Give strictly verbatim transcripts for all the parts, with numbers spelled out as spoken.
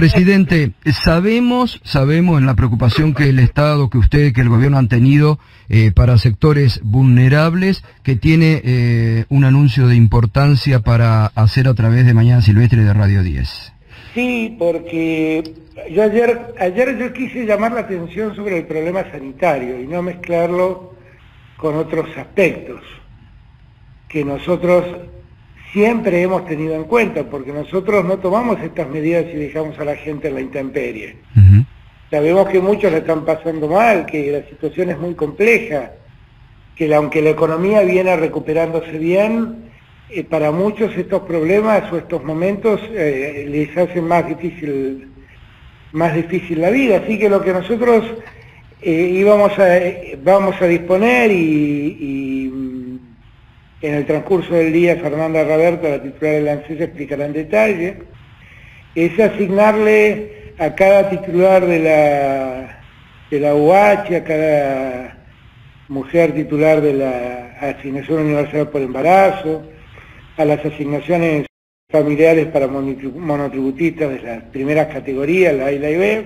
Presidente, sabemos, sabemos en la preocupación que el Estado, que usted, que el gobierno han tenido eh, para sectores vulnerables, que tiene eh, un anuncio de importancia para hacer a través de Mañana Silvestre de Radio diez. Sí, porque yo ayer, ayer yo quise llamar la atención sobre el problema sanitario y no mezclarlo con otros aspectos que nosotros siempre hemos tenido en cuenta, porque nosotros no tomamos estas medidas y dejamos a la gente en la intemperie. Uh-huh. Sabemos que muchos la están pasando mal, que la situación es muy compleja, que la, aunque la economía viene recuperándose bien, eh, para muchos estos problemas o estos momentos eh, les hacen más difícil, más difícil la vida. Así que lo que nosotros eh, íbamos a, eh, vamos a disponer y... y en el transcurso del día, Fernanda Raberto, la titular del ANSES, explicará en detalle, es asignarle a cada titular de la, de la U H, a cada mujer titular de la Asignación Universal por Embarazo, a las asignaciones familiares para monotributistas de las primeras categorías, la A y la B,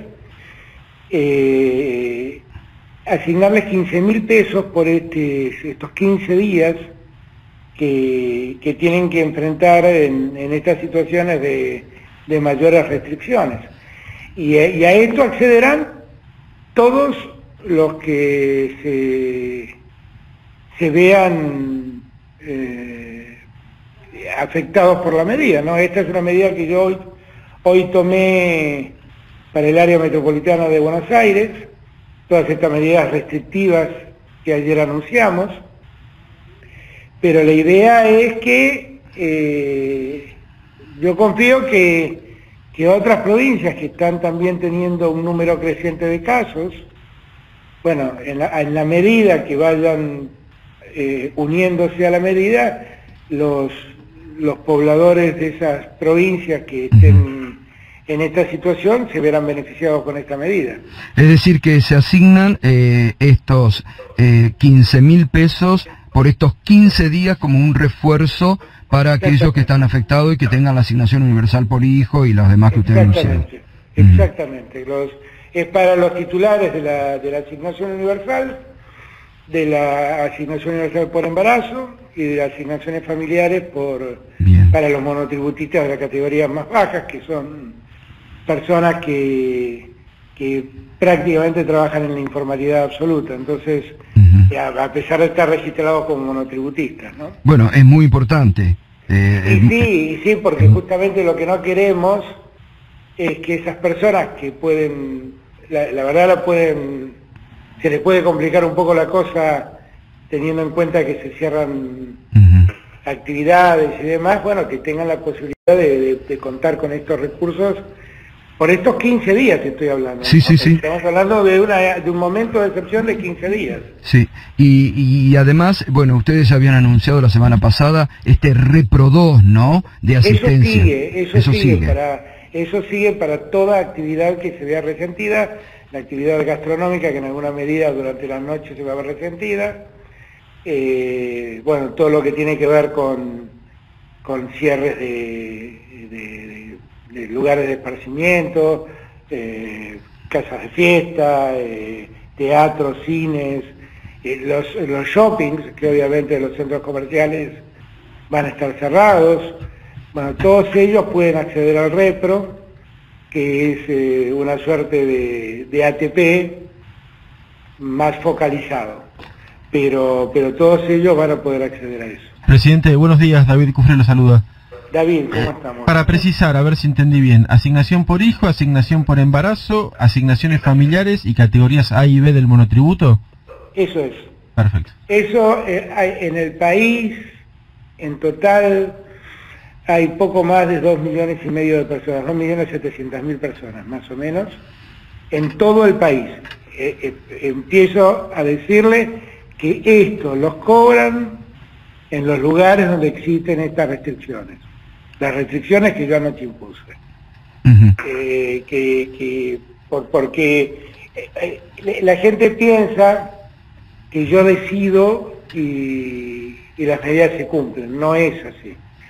eh, asignarles quince mil pesos por este, estos quince días, Que, que tienen que enfrentar en, en estas situaciones de, de mayores restricciones. Y, y a esto accederán todos los que se, se vean eh, afectados por la medida, ¿no? Esta es una medida que yo hoy, hoy tomé para el área metropolitana de Buenos Aires, todas estas medidas restrictivas que ayer anunciamos. Pero la idea es que eh, yo confío que, que otras provincias que están también teniendo un número creciente de casos, bueno, en la, en la medida que vayan eh, uniéndose a la medida, los, los pobladores de esas provincias que estén en esta situación se verán beneficiados con esta medida. Es decir, que se asignan eh, estos eh, quince mil pesos por estos quince días como un refuerzo para aquellos que están afectados y que tengan la asignación universal por hijo y los demás que usted anunció. Exactamente, exactamente. Los, es para los titulares de la, de la asignación universal, de la asignación universal por embarazo y de las asignaciones familiares por para los monotributistas de las categorías más bajas, que son personas que, que prácticamente trabajan en la informalidad absoluta. Entonces, a pesar de estar registrados como monotributistas, ¿no? Bueno, es muy importante. Eh, y sí, sí, porque justamente lo que no queremos es que esas personas que pueden, la, la verdad la pueden, se les puede complicar un poco la cosa teniendo en cuenta que se cierran uh-huh. actividades y demás, bueno, que tengan la posibilidad de, de, de contar con estos recursos. Por estos quince días estoy hablando. Sí, sí, sí. Estamos hablando de, una, de un momento de excepción de quince días. Sí, y, y además, bueno, ustedes habían anunciado la semana pasada este Repro dos, ¿no?, de asistencia. Eso sigue, eso, eso sigue, sigue. Para, eso sigue para toda actividad que se vea resentida, la actividad gastronómica que en alguna medida durante la noche se va a ver resentida, eh, bueno, todo lo que tiene que ver con, con cierres de... de, de de lugares de esparcimiento, eh, casas de fiesta, eh, teatros, cines, eh, los, los shoppings, que obviamente los centros comerciales van a estar cerrados. Bueno, todos ellos pueden acceder al Repro, que es eh, una suerte de, de A T P más focalizado, pero, pero todos ellos van a poder acceder a eso. Presidente, buenos días, David Cufré lo saluda. David, ¿cómo estamos? Para precisar, a ver si entendí bien, asignación por hijo, asignación por embarazo, asignaciones familiares y categorías A y B del monotributo. Eso es. Perfecto. Eso eh, hay, en el país, en total, hay poco más de dos millones y medio de personas, dos millones setecientas mil personas, más o menos, en todo el país. Eh, eh, empiezo a decirle que esto los cobran en los lugares donde existen estas restricciones. Las restricciones que yo anoche impuse. Uh-huh. eh, que, que por, porque eh, la gente piensa que yo decido y, y las medidas se cumplen. No es así.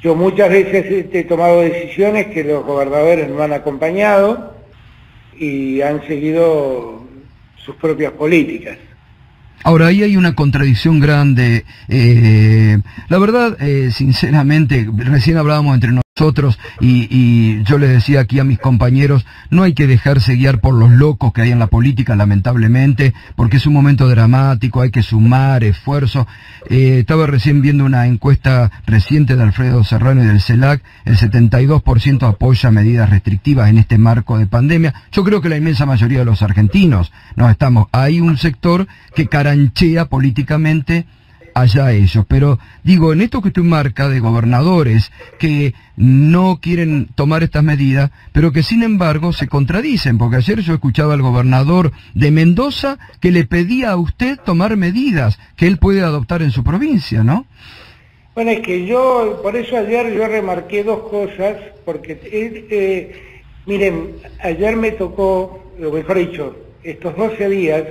Yo muchas veces he tomado decisiones que los gobernadores no han acompañado y han seguido sus propias políticas. Ahora, ahí hay una contradicción grande. Eh, la verdad, eh, sinceramente, recién hablábamos entre nosotros y, y yo les decía aquí a mis compañeros, no hay que dejarse guiar por los locos que hay en la política, lamentablemente, porque es un momento dramático, hay que sumar esfuerzo. Eh, estaba recién viendo una encuesta reciente de Alfredo Serrano y del CELAC, el setenta y dos por ciento apoya medidas restrictivas en este marco de pandemia. Yo creo que la inmensa mayoría de los argentinos no estamos. Hay un sector que caranchea políticamente allá ellos, pero digo, en esto que usted marca de gobernadores que no quieren tomar estas medidas, pero que sin embargo se contradicen, porque ayer yo escuchaba al gobernador de Mendoza que le pedía a usted tomar medidas que él puede adoptar en su provincia, ¿no? Bueno, es que yo, por eso ayer yo remarqué dos cosas, porque, eh, eh, miren, ayer me tocó, o mejor dicho, estos doce días,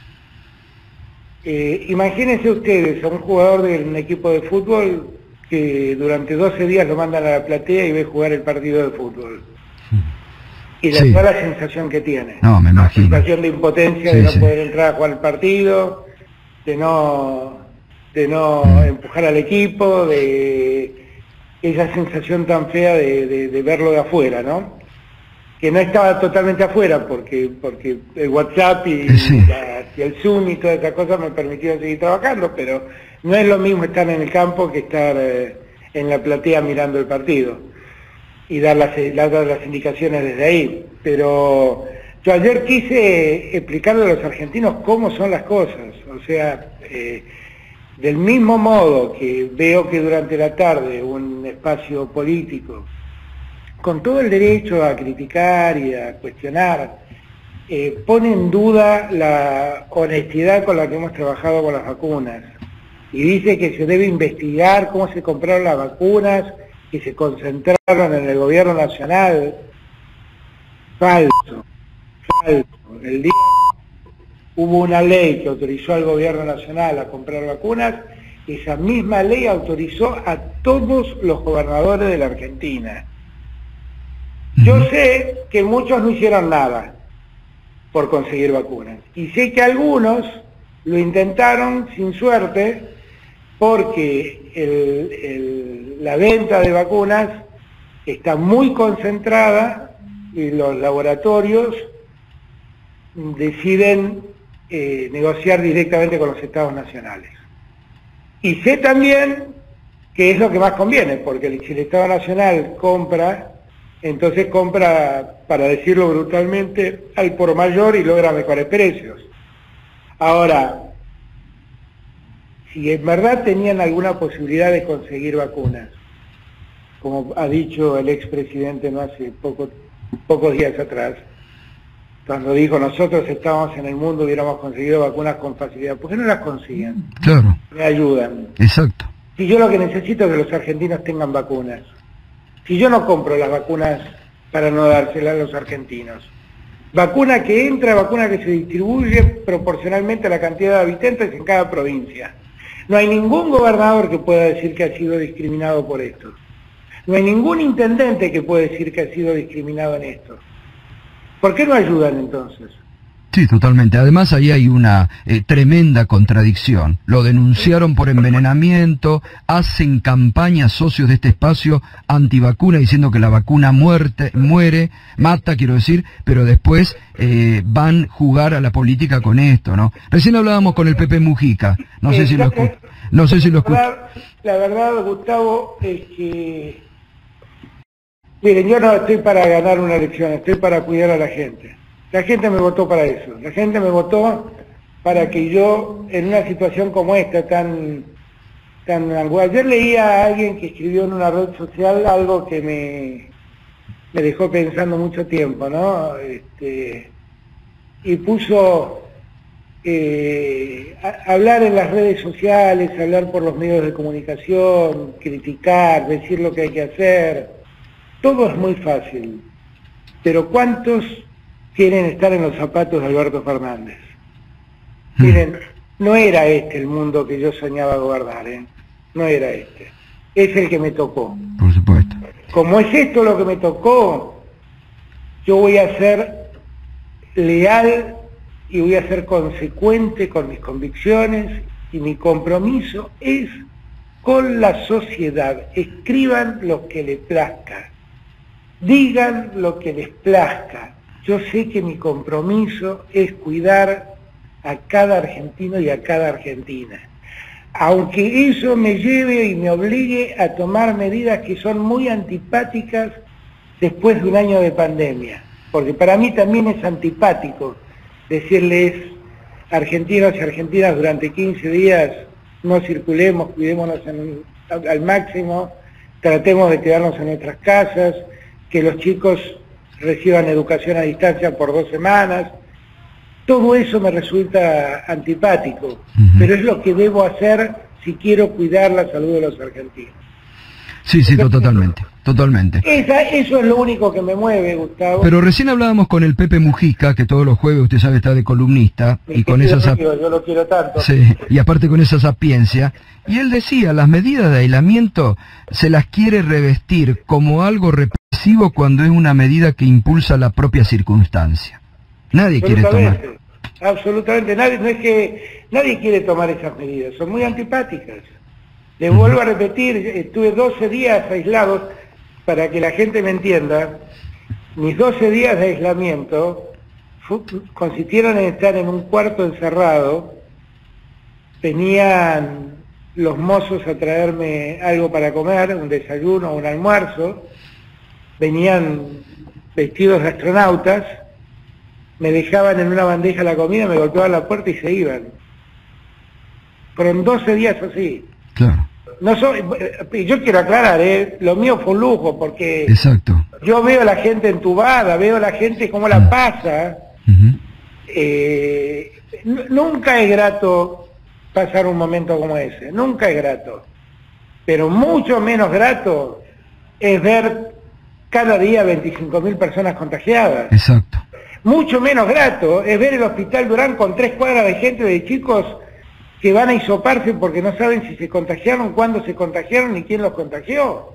Eh, imagínense ustedes a un jugador de un equipo de fútbol que durante doce días lo mandan a la platea y ve jugar el partido de fútbol. Y la, sí. toda la sensación que tiene. No, me imagino. La sensación de impotencia, sí, de no sí. poder entrar a jugar el partido, de no, de no mm. empujar al equipo, de esa sensación tan fea de, de, de verlo de afuera, ¿no? Que no estaba totalmente afuera, porque porque el WhatsApp y, sí. la, y el Zoom y todas esas cosas me permitieron seguir trabajando, pero no es lo mismo estar en el campo que estar eh, en la platea mirando el partido y dar las, dar las indicaciones desde ahí. Pero yo ayer quise explicarle a los argentinos cómo son las cosas, o sea, eh, del mismo modo que veo que durante la tarde un espacio político con todo el derecho a criticar y a cuestionar, eh, pone en duda la honestidad con la que hemos trabajado con las vacunas. Y dice que se debe investigar cómo se compraron las vacunas, que se concentraron en el gobierno nacional. Falso, falso. El día hubo una ley que autorizó al gobierno nacional a comprar vacunas, esa misma ley autorizó a todos los gobernadores de la Argentina. Yo sé que muchos no hicieron nada por conseguir vacunas. Y sé que algunos lo intentaron sin suerte porque el, el, la venta de vacunas está muy concentrada y los laboratorios deciden eh, negociar directamente con los estados nacionales. Y sé también que es lo que más conviene, porque si el Estado Nacional compra, entonces compra, para decirlo brutalmente, al por mayor y logra mejores precios. Ahora, si en verdad tenían alguna posibilidad de conseguir vacunas, como ha dicho el expresidente no hace poco, pocos días atrás, cuando dijo nosotros estábamos en el mundo y hubiéramos conseguido vacunas con facilidad, ¿por qué no las consiguen? Claro. Me ayudan. Exacto. Si yo lo que necesito es que los argentinos tengan vacunas. Si yo no compro las vacunas para no dárselas a los argentinos, vacuna que entra, vacuna que se distribuye proporcionalmente a la cantidad de habitantes en cada provincia. No hay ningún gobernador que pueda decir que ha sido discriminado por esto. No hay ningún intendente que pueda decir que ha sido discriminado en esto. ¿Por qué no ayudan entonces? Sí, totalmente. Además, ahí hay una eh, tremenda contradicción. Lo denunciaron por envenenamiento, hacen campaña socios de este espacio antivacuna diciendo que la vacuna muerte, muere, mata, quiero decir, pero después eh, van a jugar a la política con esto, ¿no? Recién hablábamos con el Pepe Mujica, no sé si lo escuchó. No sé si lo escuchó. La verdad, Gustavo, es que... Miren, yo no estoy para ganar una elección, estoy para cuidar a la gente. La gente me votó para eso, la gente me votó para que yo, en una situación como esta, tan, tan angustiada. Ayer leía a alguien que escribió en una red social algo que me, me dejó pensando mucho tiempo, ¿no? Este, y puso eh, a, hablar en las redes sociales, hablar por los medios de comunicación, criticar, decir lo que hay que hacer, todo es muy fácil, pero ¿cuántos quieren estar en los zapatos de Alberto Fernández? Mm. Miren, no era este el mundo que yo soñaba gobernar, ¿eh? No era este. Es el que me tocó. supuesto. Como es esto lo que me tocó, yo voy a ser leal y voy a ser consecuente con mis convicciones, y mi compromiso es con la sociedad. Escriban lo que les plazca, digan lo que les plazca. Yo sé que mi compromiso es cuidar a cada argentino y a cada argentina, aunque eso me lleve y me obligue a tomar medidas que son muy antipáticas después de un año de pandemia, porque para mí también es antipático decirles argentinos y argentinas durante quince días no circulemos, cuidémonos en, al máximo, tratemos de quedarnos en nuestras casas, que los chicos reciban educación a distancia por dos semanas. Todo eso me resulta antipático, uh-huh. pero es lo que debo hacer si quiero cuidar la salud de los argentinos. Sí, sí, to totalmente, totalmente. Esa, eso es lo único que me mueve, Gustavo. Pero recién hablábamos con el Pepe Mujica, que todos los jueves, usted sabe, está de columnista, Mi y con esa sap... yo lo quiero tanto. Sí, y aparte con esa sapiencia, y él decía, las medidas de aislamiento se las quiere revestir como algo represivo cuando es una medida que impulsa la propia circunstancia. Nadie quiere tomar. Absolutamente, nadie, no es que nadie quiere tomar esas medidas, son muy antipáticas. Les vuelvo a repetir, estuve doce días aislados, para que la gente me entienda. Mis doce días de aislamiento fue, consistieron en estar en un cuarto encerrado. Venían los mozos a traerme algo para comer, un desayuno, un almuerzo. Venían vestidos de astronautas, me dejaban en una bandeja la comida, me golpeaban la puerta y se iban. Fueron doce días así. Claro. No soy, yo quiero aclarar, ¿eh? Lo mío fue un lujo, porque Exacto. yo veo a la gente entubada, veo a la gente cómo la pasa. Uh-huh. eh, nunca es grato pasar un momento como ese, nunca es grato. Pero mucho menos grato es ver cada día veinticinco mil personas contagiadas. Exacto. Mucho menos grato es ver el Hospital Durán con tres cuadras de gente, de chicos que van a hisoparse porque no saben si se contagiaron, cuándo se contagiaron y quién los contagió.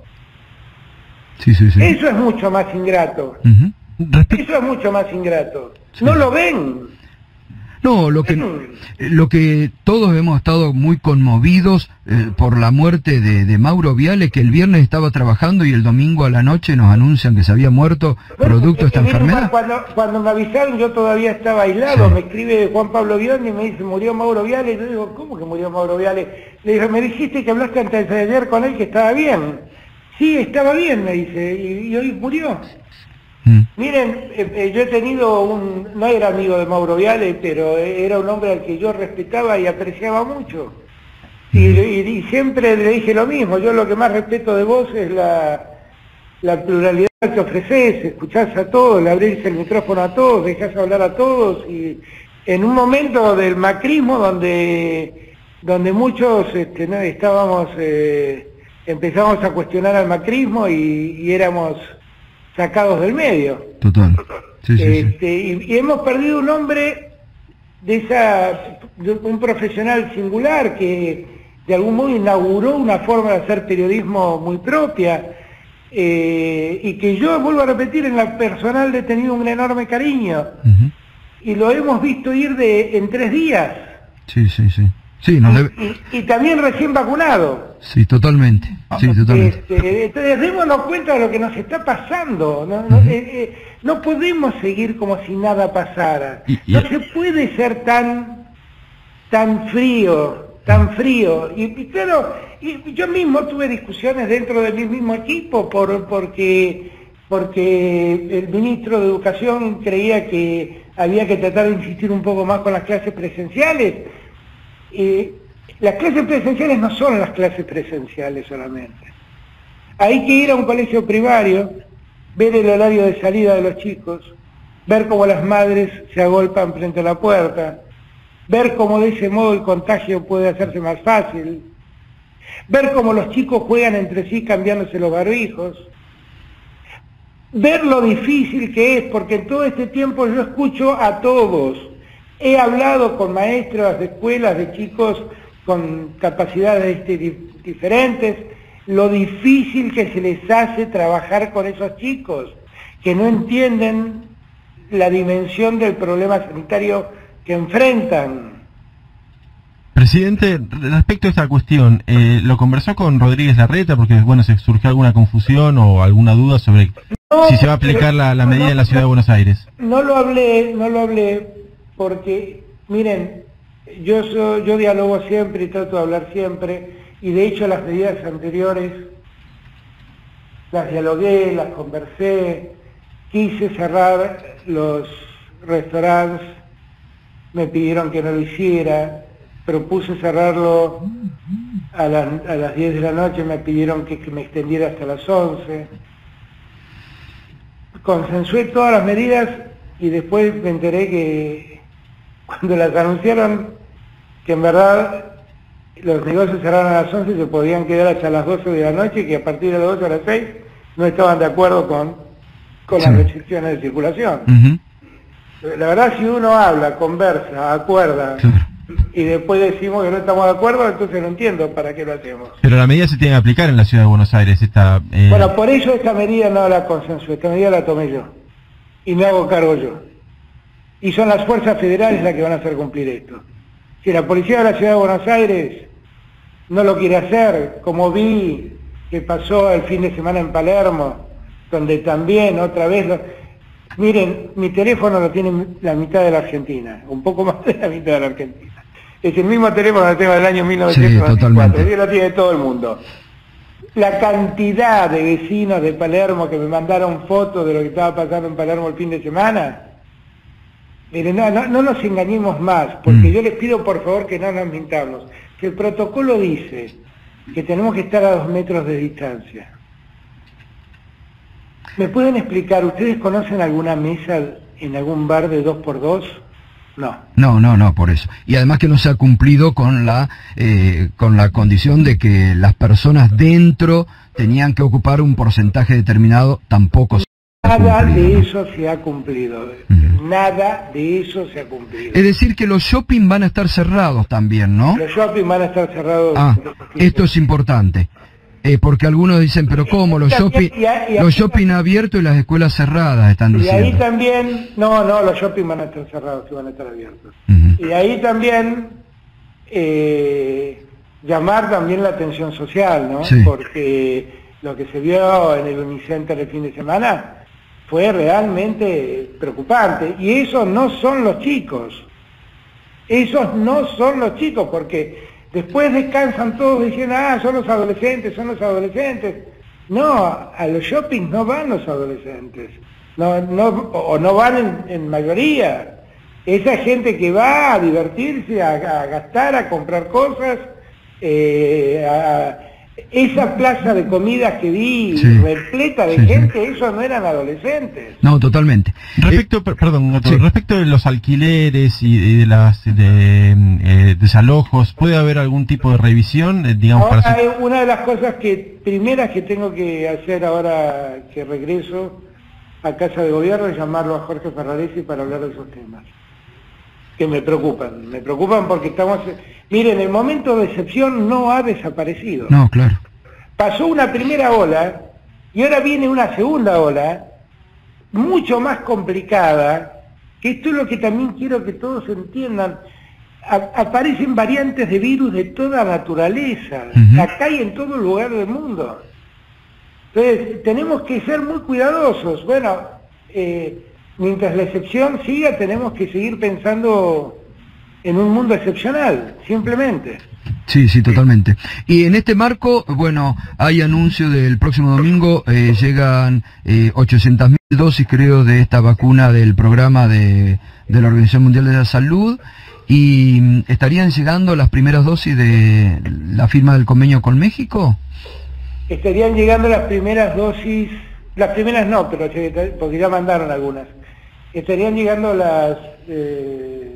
Sí, sí, sí. Eso es mucho más ingrato. Uh-huh. Respe- Eso es mucho más ingrato. Sí. No lo ven. No, lo que, lo que todos hemos estado muy conmovidos eh, por la muerte de, de Mauro Viale, que el viernes estaba trabajando y el domingo a la noche nos anuncian que se había muerto producto de esta enfermedad. Cuando, cuando me avisaron yo todavía estaba aislado, Sí. me escribe Juan Pablo Biondi y me dice, murió Mauro Viale, y yo digo, ¿cómo que murió Mauro Viale? Le digo, me dijiste que hablaste antes de ayer con él que estaba bien. Sí, estaba bien, me dice, y, y hoy murió. Mm. Miren, eh, eh, yo he tenido un, no era amigo de Mauro Viale, pero era un hombre al que yo respetaba y apreciaba mucho. Y, y, y siempre le dije lo mismo, yo lo que más respeto de vos es la, la pluralidad que ofreces, escuchás a todos, le abrís el micrófono a todos, dejás hablar a todos, y en un momento del macrismo donde, donde muchos este, ¿no? estábamos, eh, empezamos a cuestionar al macrismo y, y éramos sacados del medio. Total. Sí, sí, este, sí. Y, y hemos perdido un hombre de esa, de un profesional singular que de algún modo inauguró una forma de hacer periodismo muy propia, eh, y que yo, vuelvo a repetir, en la personal le he tenido un enorme cariño. Uh-huh. Y lo hemos visto ir de en tres días. Sí, sí, sí. Sí, nos debe... y, y, y también recién vacunado. Sí, totalmente. Sí, totalmente. Este, entonces, démonos cuenta de lo que nos está pasando. No, no, uh-huh. eh, eh, no podemos seguir como si nada pasara. Y, y... No se puede ser tan, tan frío, tan frío. Y, y claro, y yo mismo tuve discusiones dentro de mi mismo equipo por, porque, porque el ministro de Educación creía que había que tratar de insistir un poco más con las clases presenciales. Eh, las clases presenciales no son las clases presenciales solamente. Hay que ir a un colegio primario, ver el horario de salida de los chicos, ver cómo las madres se agolpan frente a la puerta, ver cómo de ese modo el contagio puede hacerse más fácil, ver cómo los chicos juegan entre sí cambiándose los barbijos, ver lo difícil que es, porque en todo este tiempo yo escucho a todos. He hablado con maestros de escuelas, de chicos con capacidades este, diferentes, lo difícil que se les hace trabajar con esos chicos, que no entienden la dimensión del problema sanitario que enfrentan. Presidente, respecto a esta cuestión, eh, ¿lo conversó con Rodríguez Larreta? Porque, bueno, se surgió alguna confusión o alguna duda sobre no, si se va a aplicar la, la medida no, en la Ciudad de Buenos Aires. No lo hablé, no lo hablé, porque, miren, yo, soy, yo dialogo siempre y trato de hablar siempre, y de hecho las medidas anteriores las dialogué, las conversé, quise cerrar los restaurantes, me pidieron que no lo hiciera, propuse cerrarlo a, la, a las diez de la noche, me pidieron que, que me extendiera hasta las once. Consensué todas las medidas y después me enteré que cuando las anunciaron que en verdad los negocios cerraron a las once, se podían quedar hasta las doce de la noche y que a partir de las doce a las seis no estaban de acuerdo con, con sí. las restricciones de circulación. Uh-huh. La verdad, si uno habla, conversa, acuerda, sí. y después decimos que no estamos de acuerdo, entonces no entiendo para qué lo hacemos. Pero la medida se tiene que aplicar en la Ciudad de Buenos Aires. Esta, eh... Bueno, por eso esta medida no la consensué, esta medida la tomé yo. Y me hago cargo yo. Y son las fuerzas federales las que van a hacer cumplir esto. Si la policía de la Ciudad de Buenos Aires no lo quiere hacer, como vi que pasó el fin de semana en Palermo, donde también otra vez... Lo... Miren, mi teléfono lo tiene la mitad de la Argentina, un poco más de la mitad de la Argentina. Es el mismo teléfono que tengo del año mil novecientos noventa y cuatro, sí, lo tiene todo el mundo. La cantidad de vecinos de Palermo que me mandaron fotos de lo que estaba pasando en Palermo el fin de semana... Miren, no, no, no nos engañemos más, porque mm. yo les pido por favor que no nos mintamos. Que el protocolo dice que tenemos que estar a dos metros de distancia. ¿Me pueden explicar, ustedes conocen alguna mesa en algún bar de dos por dos? No. No, no, no, por eso. Y además que no se ha cumplido con la, eh, con la condición de que las personas dentro tenían que ocupar un porcentaje determinado, tampoco se Nada de eso se ha cumplido, uh-huh. nada de eso se ha cumplido. Es decir que los shopping van a estar cerrados también, ¿no? Los shopping van a estar cerrados. Ah, esto es importante, eh, porque algunos dicen, pero ¿cómo? Los shopping, y a, y a, los shopping abiertos y las escuelas cerradas están diciendo. Y ahí también, no, no, los shopping van a estar cerrados, sí van a estar abiertos. Uh-huh. Y ahí también, eh, llamar también la atención social, ¿no? Sí. Porque lo que se vio en el Unicenter el fin de semana... fue realmente preocupante, y esos no son los chicos, esos no son los chicos, porque después descansan todos diciendo, ah, son los adolescentes, son los adolescentes. No, a los shoppings no van los adolescentes, no, no, o no van en, en mayoría. Esa gente que va a divertirse, a, a gastar, a comprar cosas, eh, a... Esa plaza de comidas que vi, sí, repleta de sí, gente, sí. Esos no eran adolescentes. No, totalmente. Respecto, eh, perdón, sí. respecto de los alquileres y, y de las de, eh, desalojos, ¿puede haber algún tipo de revisión, eh, digamos? Ahora, para... Una de las cosas que primeras que tengo que hacer ahora que regreso a Casa de Gobierno es llamarlo a Jorge Ferraresi para hablar de esos temas. Que me preocupan, me preocupan porque estamos... Miren, el momento de excepción no ha desaparecido. No, claro. Pasó una primera ola y ahora viene una segunda ola, mucho más complicada, que esto es lo que también quiero que todos entiendan. A- aparecen variantes de virus de toda naturaleza, uh-huh. acá y en todo lugar del mundo. Entonces, tenemos que ser muy cuidadosos. Bueno, eh, mientras la excepción siga, tenemos que seguir pensando en un mundo excepcional, simplemente. Sí, sí, totalmente. Y en este marco, bueno, hay anuncio del próximo domingo, eh, llegan eh, ochocientas mil dosis, creo, de esta vacuna del programa de, de la Organización Mundial de la Salud, y mm, ¿estarían llegando las primeras dosis de la firma del convenio con México? Estarían llegando las primeras dosis, las primeras no, pero porque ya mandaron algunas. Estarían llegando las... Eh,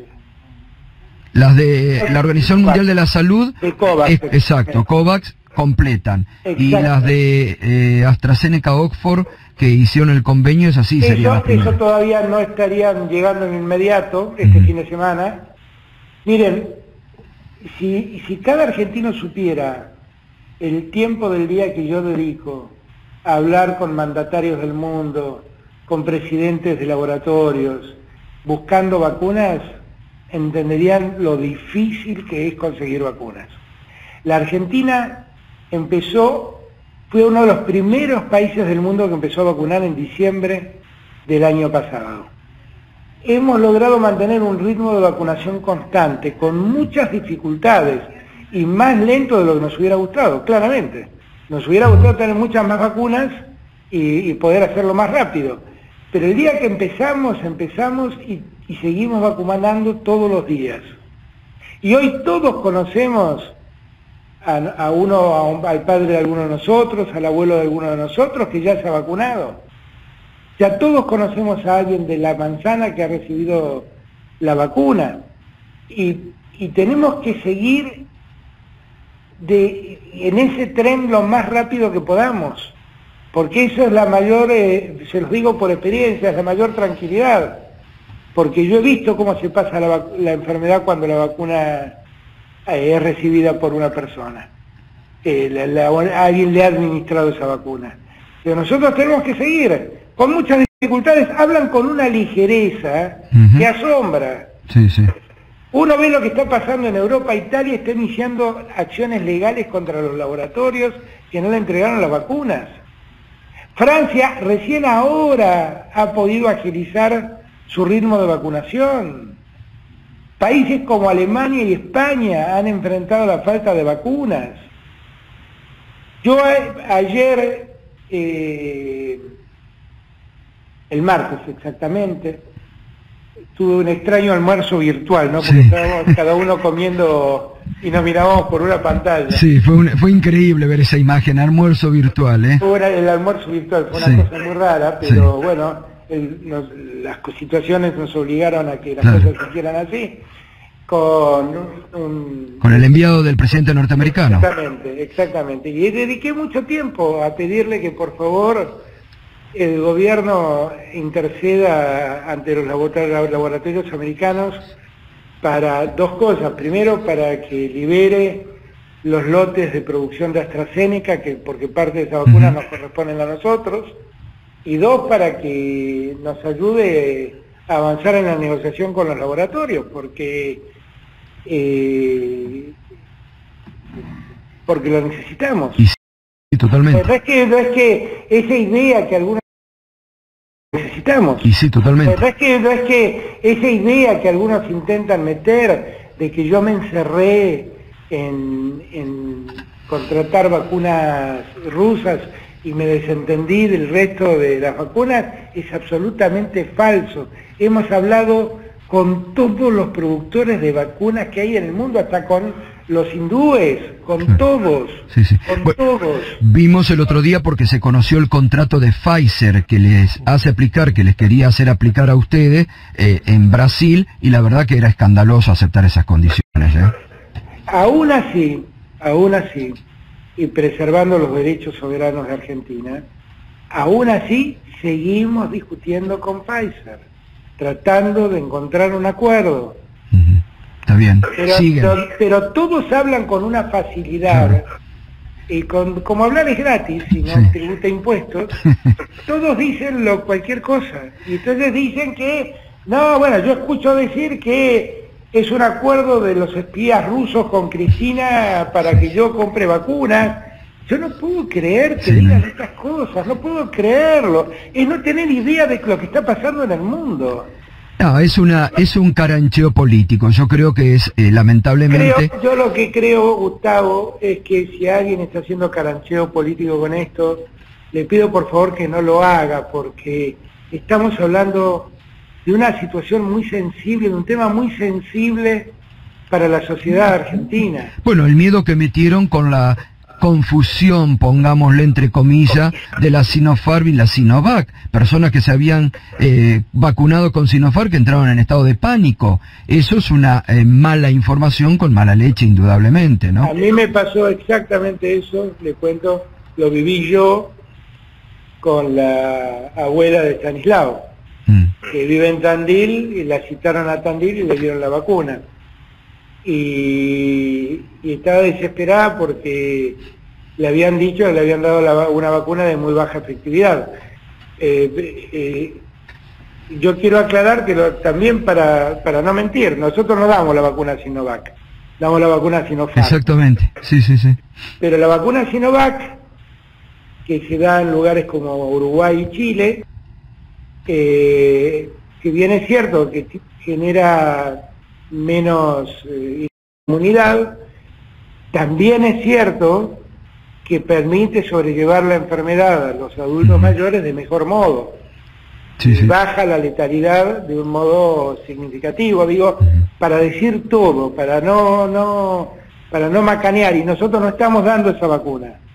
Las de la Organización Mundial de la Salud, de COVAX, es, exacto, COVAX completan. Exacto. Y las de eh, AstraZeneca Oxford que hicieron el convenio, es así, eso, sería la eso todavía no estarían llegando en inmediato, este uh-huh. fin de semana. Miren, si, si cada argentino supiera el tiempo del día que yo dedico a hablar con mandatarios del mundo, con presidentes de laboratorios, buscando vacunas, entenderían lo difícil que es conseguir vacunas. La Argentina empezó, fue uno de los primeros países del mundo que empezó a vacunar en diciembre del año pasado. Hemos logrado mantener un ritmo de vacunación constante, con muchas dificultades, y más lento de lo que nos hubiera gustado, claramente. Nos hubiera gustado tener muchas más vacunas y, y poder hacerlo más rápido. Pero el día que empezamos, empezamos y, y seguimos vacunando todos los días. Y hoy todos conocemos a, a uno, a un, al padre de alguno de nosotros, al abuelo de alguno de nosotros que ya se ha vacunado. Ya todos conocemos a alguien de La Manzana que ha recibido la vacuna. Y, y tenemos que seguir de, en ese tren lo más rápido que podamos. Porque eso es la mayor, eh, se los digo por experiencia, es la mayor tranquilidad. Porque yo he visto cómo se pasa la, la enfermedad cuando la vacuna eh, es recibida por una persona. Eh, la, la, alguien le ha administrado esa vacuna. Pero nosotros tenemos que seguir, con muchas dificultades, hablan con una ligereza uh-huh. que asombra. Sí, sí. Uno ve lo que está pasando en Europa. Italia está iniciando acciones legales contra los laboratorios que no le entregaron las vacunas. Francia recién ahora ha podido agilizar su ritmo de vacunación. Países como Alemania y España han enfrentado la falta de vacunas. Yo a, ayer, eh, el martes exactamente, tuve un extraño almuerzo virtual, ¿no? Porque sí. estábamos cada uno comiendo y nos mirábamos por una pantalla. Sí, fue, un, fue increíble ver esa imagen, almuerzo virtual, ¿eh? Fue el almuerzo virtual, fue una sí. cosa muy rara, pero sí. bueno, el, nos, las situaciones nos obligaron a que las claro. cosas se hicieran así, con un, un... Con el enviado del presidente norteamericano. Exactamente, exactamente. Y dediqué mucho tiempo a pedirle que por favor el gobierno interceda ante los laboratorios americanos para dos cosas. Primero, para que libere los lotes de producción de AstraZeneca, que porque parte de esa vacuna uh-huh. nos corresponden a nosotros. Y dos, para que nos ayude a avanzar en la negociación con los laboratorios, porque eh, porque lo necesitamos. Y sí, totalmente. No es que, no es que esa idea que algunos necesitamos. Y sí, totalmente. No es que, no es que esa idea que algunos intentan meter de que yo me encerré en, en contratar vacunas rusas y me desentendí del resto de las vacunas es absolutamente falso. Hemos hablado con todos los productores de vacunas que hay en el mundo, hasta con los hindúes, con todos, sí, sí. con bueno, todos. Vimos el otro día porque se conoció el contrato de Pfizer que les hace aplicar, que les quería hacer aplicar a ustedes eh, en Brasil, y la verdad que era escandaloso aceptar esas condiciones. ¿eh? Aún así, aún así, y preservando los derechos soberanos de Argentina, aún así seguimos discutiendo con Pfizer, tratando de encontrar un acuerdo. Uh-huh. Está bien, pero, pero, pero todos hablan con una facilidad, claro. y con, como hablar es gratis, si no sí. tributa impuestos, todos dicen lo, cualquier cosa, y entonces dicen que, no, bueno, yo escucho decir que es un acuerdo de los espías rusos con Cristina para que yo compre vacunas. Yo no puedo creer que sí, digan no. estas cosas, no puedo creerlo. Es no tener idea de lo que está pasando en el mundo. No, es una es un carancheo político. Yo creo que es, eh, lamentablemente... Creo, yo lo que creo, Gustavo, es que si alguien está haciendo carancheo político con esto, le pido por favor que no lo haga, porque estamos hablando de una situación muy sensible, de un tema muy sensible para la sociedad argentina. Bueno, el miedo que metieron con la confusión, pongámosle entre comillas, de la Sinopharm y la Sinovac, personas que se habían eh, vacunado con Sinopharm que entraron en estado de pánico. Eso es una eh, mala información con mala leche, indudablemente, ¿no? A mí me pasó exactamente eso, le cuento, lo viví yo con la abuela de Stanislao, mm. que vive en Tandil, y la citaron a Tandil y le dieron la vacuna. Y, y estaba desesperada porque le habían dicho que le habían dado la, una vacuna de muy baja efectividad. Eh, eh, yo quiero aclarar que lo, también para, para no mentir, nosotros no damos la vacuna Sinovac, damos la vacuna Sinopharm. Exactamente, sí, sí, sí. Pero la vacuna Sinovac, que se da en lugares como Uruguay y Chile, eh, si bien es cierto que genera menos eh, inmunidad, también es cierto que permite sobrellevar la enfermedad a los adultos uh-huh. mayores de mejor modo. Sí, sí. Baja la letalidad de un modo significativo, digo, uh-huh. para decir todo, para no, no, para no macanear, y nosotros no estamos dando esa vacuna.